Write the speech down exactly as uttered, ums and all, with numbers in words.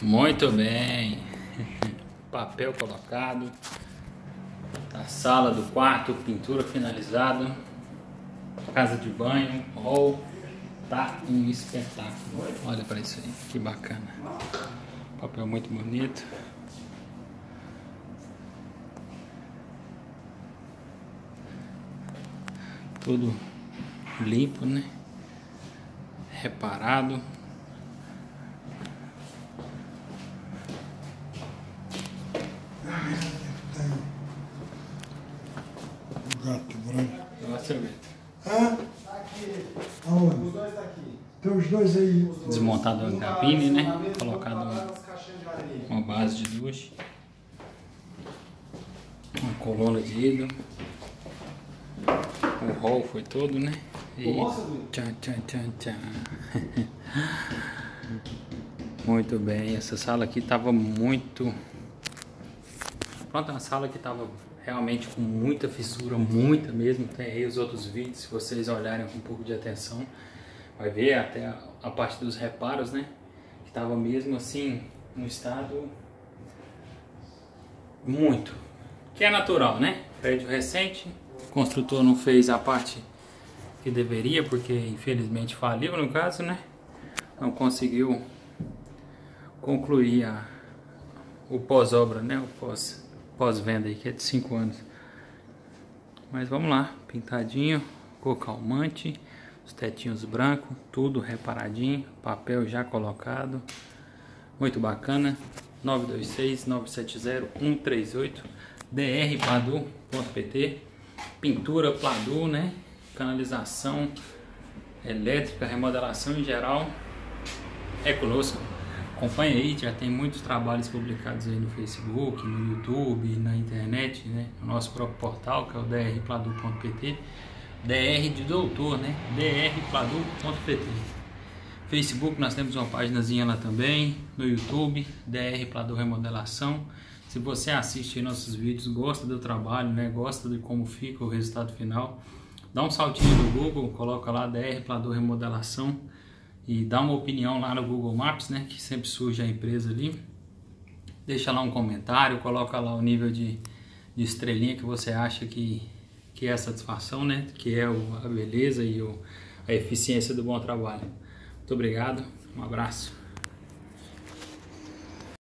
Muito bem. Papel colocado. A sala do quarto, pintura finalizada. Casa de banho, hall. Tá um espetáculo. Olha para isso aí, que bacana. Papel muito bonito. Tudo limpo, né? Reparado. O gato branco. Nossa, Hã? Tá aqui. Aonde? Os dois tá aqui. Tem os dois aí. desmontado a cabine, né? Colocado uma base de ducha. Uma coluna de hidro. O hall foi todo, né? E tchan, tchan, tchan, tchan. Muito bem, essa sala aqui tava muito... Pronto, uma sala que tava realmente com muita fissura, muita mesmo. Tem aí os outros vídeos, se vocês olharem com um pouco de atenção, vai ver até a, a parte dos reparos, né? Que tava mesmo assim, no estado muito... Que é natural, né? Prédio recente, o construtor não fez a parte que deveria, porque infelizmente faliu no caso, né? Não conseguiu concluir a, o pós-obra, né? O pós, pós-venda aí, que é de cinco anos. Mas vamos lá, pintadinho, cor calmante, os tetinhos brancos, tudo reparadinho, papel já colocado. Muito bacana. nove dois seis, nove sete zero, um três oito, d r pladu ponto p t. Pintura Pladu, né? Canalização elétrica, remodelação em geral. É conosco. Acompanhe aí, já tem muitos trabalhos publicados aí no Facebook, no YouTube, na internet, né? No nosso próprio portal, que é o d r pladu ponto p t. D R de doutor, né? d r pladu ponto p t. Facebook, nós temos uma páginazinha lá também. No YouTube, D R Pladu Remodelação. Se você assiste aí nossos vídeos, gosta do trabalho, né? Gosta de como fica o resultado final, dá um saltinho no Google, coloca lá D R Pladu Remodelação e dá uma opinião lá no Google Maps, né? Que sempre surge a empresa ali. Deixa lá um comentário, coloca lá o nível de, de estrelinha que você acha que, que é a satisfação, né? Que é o, a beleza e o, a eficiência do bom trabalho. Muito obrigado, um abraço.